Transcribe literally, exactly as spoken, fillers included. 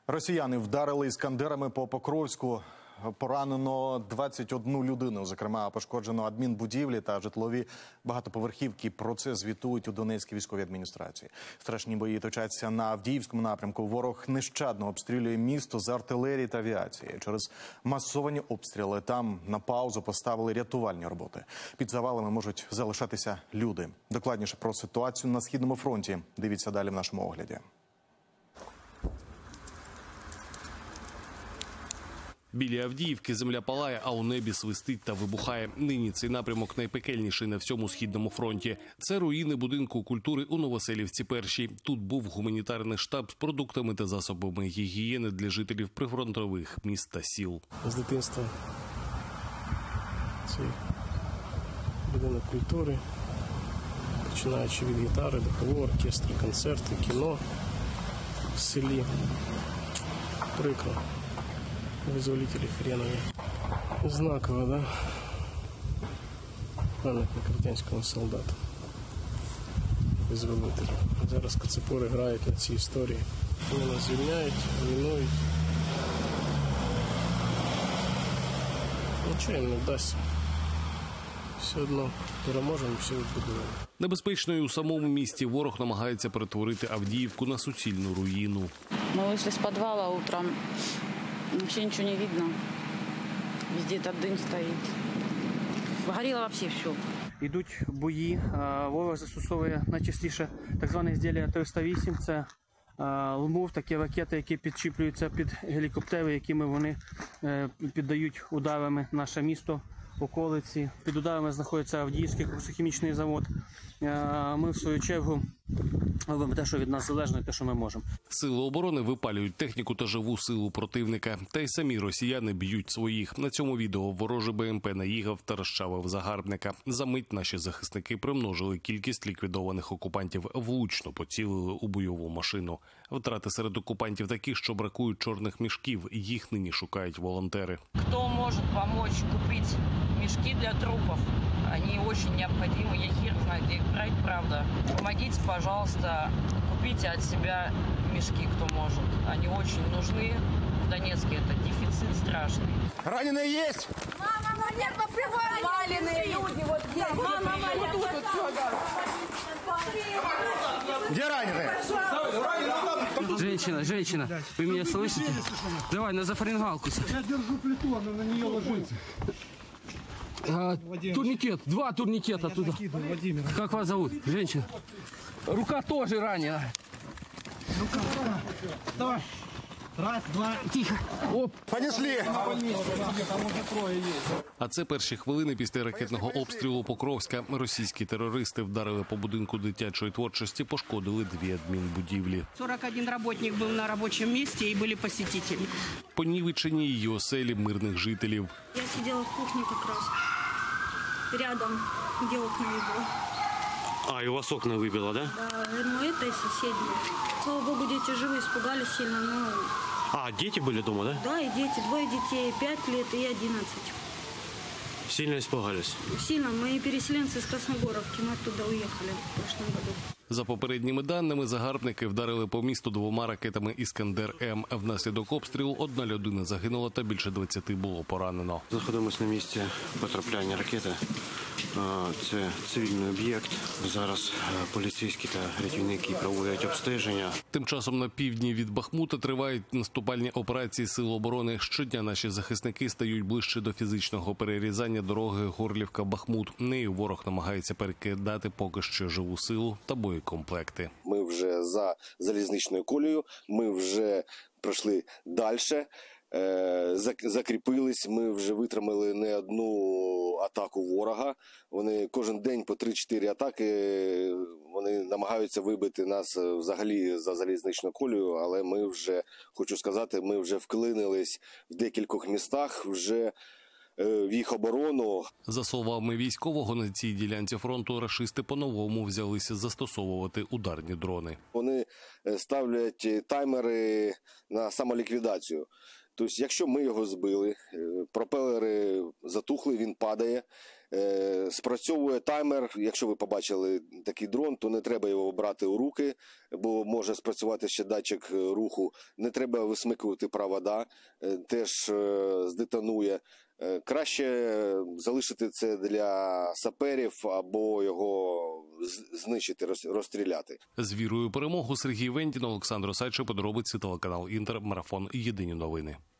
Росіяни вдарили іскандерами по Покровську. Поранено двадцять одну людину, зокрема пошкоджено адмінбудівлі та житлові багатоповерхівки. Про це звітують у Донецькій військовій адміністрації. Страшні бої точаться на Авдіївському напрямку. Ворог нещадно обстрілює місто з артилерії та авіації. Через масовані обстріли там на паузу поставили рятувальні роботи. Під завалами можуть залишатися люди. Докладніше про ситуацію на Східному фронті дивіться далі в нашому огляді. Біля Авдіївки земля палає, а у небі свистить та вибухає. Нині цей напрямок найпекельніший на всьому Східному фронті. Це руїни будинку культури у Новоселівці першій. Тут був гуманітарний штаб з продуктами та засобами гігієни для жителів прифронтових міст та сіл. З дитинства цей будинок культури, починаючи від гітари, духового оркестру, концерти, кіно в селі. Прикро. Визволителі Хренові. Знаково, да? Пам'ятник радянському солдату. Визволителі. Зараз кацапори грають на цій історії. Вони нас звільняють, руйнують. Нічого їм не вдасться. Все одно переможемо, все відбудуємо. Небезпечною у самому місті ворог намагається перетворити Авдіївку на суцільну руїну. Ми вийшли з підвалу утром. Вообще ничего не видно. Везде этот дым стоит. Горело вообще все. Йдуть бої. Ворог застосовує найчастіше так зване ізділля триста вісім. Це ЛМУВ, такі ракети, які підчіплюються під гелікоптери, якими вони піддають ударами наше місто, околиці. Під ударами знаходиться Авдіївський хімічний завод. Ми, в свою чергу, робимо те, що від нас залежно, і те, що ми можемо. Сили оборони випалюють техніку та живу силу противника. Та й самі росіяни б'ють своїх. На цьому відео ворожий БМП наїхав та розчавив загарбника. Замить наші захисники примножили кількість ліквідованих окупантів, влучно поцілили у бойову машину. Втрати серед окупантів такі, що бракують чорних мішків. Їх нині шукають волонтери. Хто може допомогти купити мішки для трупів? Они очень необходимы, я хер знаю, где их брать, правда. Помогите, пожалуйста, купите от себя мешки, кто может. Они очень нужны. В Донецке это дефицит страшный. Раненые есть? Мама, мама, нет, напрягай! Маленные люди, вот здесь. Мама, мама, вот тут вот все, да. Где раненые? Женщина, женщина, вы меня слышите? Давай, на зафарингалку. Я держу плиту, она на нее ложится. А, турникет, два турникета туда. Как вас зовут, женщина? Рука тоже ранена. Рука, давай. Раз, два, тихо. Оп. Понесли. А це перші хвилини після ракетного обстрілу Покровська. Російські терористи вдарили по будинку дитячої творчості, пошкодили дві адмінбудівлі. сорок один работник був на робочому місці і були посетителі. Понівечені її оселі мирних жителів. Я сидела в кухне как раз, рядом, где окна выбило. А, и у вас окна выбило, да? Да, ну это и соседние. Слава богу, дети живы, испугались сильно, но... А, дети были дома, да? Да, и дети, двое детей, пять лет и одиннадцать. Сильно испугались? Сильно. Мы переселенцы из Красногоровки, мы оттуда уехали в прошлом году. За попередніми даними, загарбники вдарили по місту двома ракетами «Іскандер-М». Внаслідок обстрілу одна людина загинула та більше двадцяти було поранено. Знаходимося на місці потрапляння ракети. Це цивільний об'єкт. Зараз поліцейські та рятівники проводять обстеження. Тим часом на півдні від Бахмута тривають наступальні операції Сил оборони. Щодня наші захисники стають ближче до фізичного перерізання дороги Горлівка-Бахмут. Нею ворог намагається перекидати поки що живу силу та боєкомплекти. Ми вже за залізничною колією, ми вже пройшли далі. Закріпились, ми вже витримали не одну атаку ворога. Вони кожен день по три-чотири атаки, вони намагаються вибити нас взагалі за залізничну колію, але ми вже, хочу сказати, ми вже вклинились в декількох містах, вже в їх оборону. За словами військового, на цій ділянці фронту рашисти по-новому взялися застосовувати ударні дрони. Вони ставлять таймери на самоліквідацію. Тобто, якщо ми його збили, пропелери затухли, він падає, Е, спрацьовує таймер. Якщо ви побачили такий дрон, то не треба його брати у руки, бо може спрацювати ще датчик руху. Не треба висмикувати провода, е, теж е, здетонує. Е, краще залишити це для саперів або його знищити, розстріляти. З вірою у перемогу Сергій Вендін, Олександр Осадчий, подробиці, телеканал Інтер, марафон «Єдині новини».